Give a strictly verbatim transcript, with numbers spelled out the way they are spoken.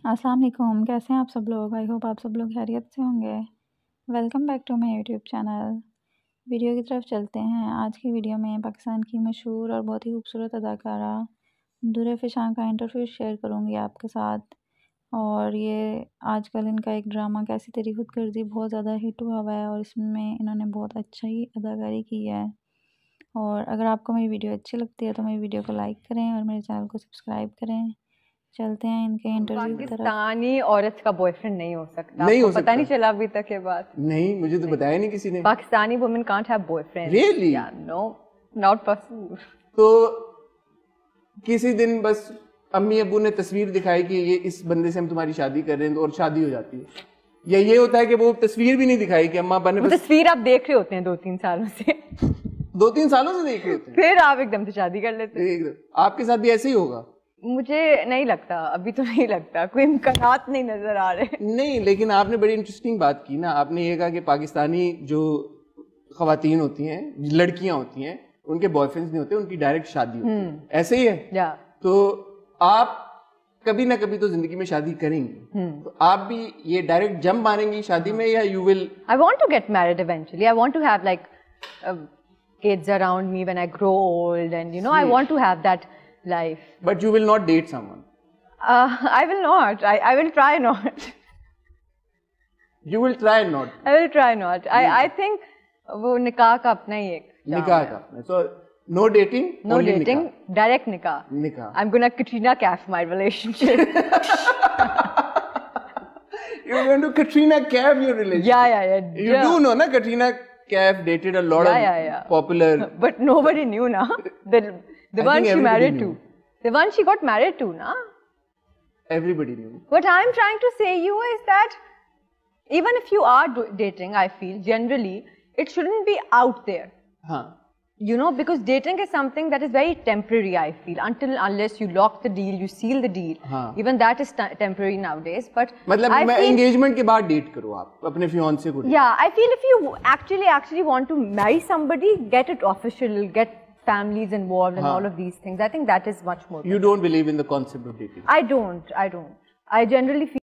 अस्सलाम वालेकुम, कैसे हैं आप सब लोग। आई होप आप सब लोग खैरियत से होंगे। Welcome back to my YouTube channel. Video की तरफ चलते हैं। आज की वीडियो में पाकिस्तान की मशहूर और बहुत ही खूबसूरत अदाकारा दुर्र फिशां का इंटरव्यू शेयर करूंगी आपके साथ। और ये आजकल इनका एक ड्रामा कैसी तेरी खुदगर्जी बहुत ज़्यादा हिट हुआ हुआ है और इसमें इन्होंने बहुत अच्छा ही अदाकारी की है। और अगर आपको मेरी वीडियो अच्छी लगती है तो मेरी वीडियो को लाइक करें और मेरे चैनल को सब्सक्राइब करें। चलते हैं इनके इंटरव्यू की तरफ। पाकिस्तानी औरत का बॉयफ्रेंड नहीं हो सकता। नहीं आपको हो पता सकता। नहीं चला अभी तक ये बात? नहीं, मुझे तो बताया नहीं किसी ने। Pakistani women can't have boyfriend. Really? Yeah, no, not possible. तो किसी दिन बस अम्मी अब्बू ने तस्वीर दिखाई कि ये इस बंदे से हम तुम्हारी शादी कर रहे हैं, तो और शादी हो जाती है। या ये होता है कि वो तस्वीर भी नहीं दिखाई कि अम्मा अब्बा ने बस... तस्वीर आप देख रहे होते हैं दो तीन सालों से दो तीन सालों से देख रहे होते हैं, फिर आप एकदम से शादी कर लेते हैं। आपके साथ भी ऐसे ही होगा? मुझे नहीं लगता, अभी तो नहीं लगता, कोई इम्कानात नहीं नजर आ रहे। नहीं, लेकिन आपने बड़ी इंटरेस्टिंग बात की ना। आपने ये कहा कि पाकिस्तानी जो खवातीन होती हैं, लड़कियां होती हैं, उनके बॉयफ्रेंड्स नहीं होते, उनकी डायरेक्ट शादी होती है। ऐसे ही है? या तो आप कभी ना कभी तो जिंदगी में शादी करेंगी, तो आप भी ये डायरेक्ट जंप मारेंगी शादी में, या you will? I want to get married eventually. I want to have like kids around me when I grow old, and you know, I want to have that life. But you will not date someone? Uh, I will not. I, I will try not. You will try not? I will try not. I, I think वो निकाह का अपना ही एक निकाह का अपना. So no dating? No only dating, nikah. direct nikah. Nikah. I'm gonna Katrina Kaif my relationship. You're going to Katrina Kaif your relationship? Yeah, yeah, yeah. You yeah. do know, na? Katrina Kaif dated a lot yeah, of yeah, yeah. popular... But nobody knew, na? The, the one she married knew. to. The one she got married to, na? Everybody knew. What I'm trying to say you is that even if you are dating, I feel, generally, it shouldn't be out there. Huh. You know, because dating is something that is very temporary, I feel, until unless you lock the deal, you seal the deal. हाँ. Even that is temporary nowadays. But मतलब I मैं feel, engagement के बाद date करो आप अपने fiancé को? Yeah, I feel if you actually actually want to marry somebody, get it official, get families involved and हाँ. all of these things. I think that is much more. You don't believe in the concept of dating? I don't. I don't. I generally feel